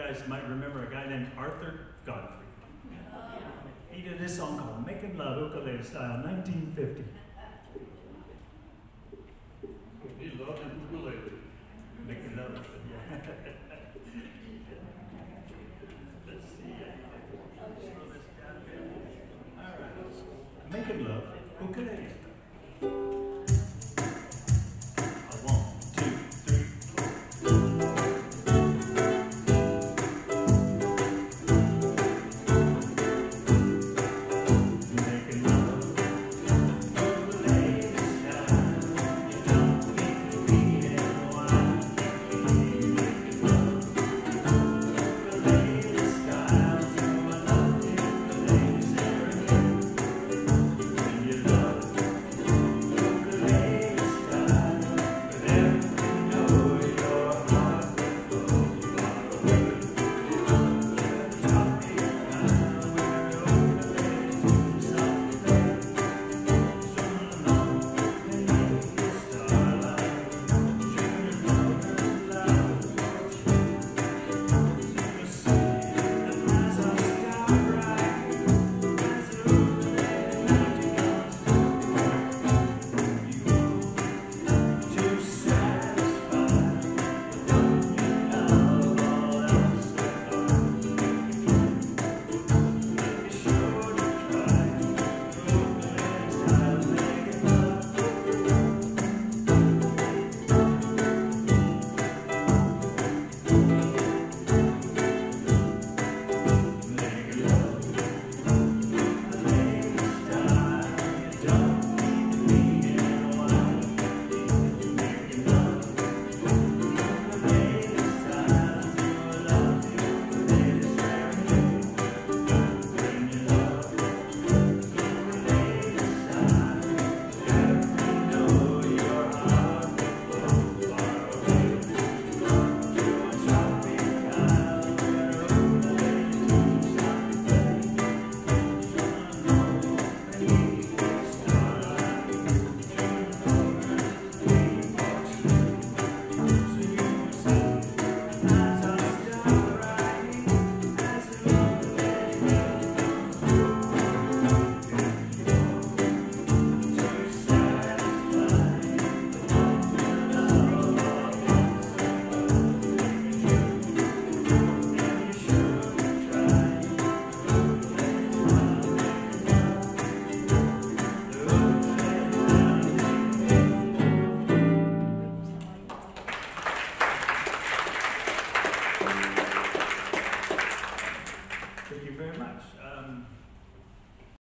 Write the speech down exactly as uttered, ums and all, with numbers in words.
guys might remember a guy named Arthur Godfrey. He did this song called Making Love Ukulele Style, nineteen fifty. He loved his ukulele. Making love, yeah. Let's see. Slow this down a bit. All right. Making love ukulele style. Thank you very much. Um,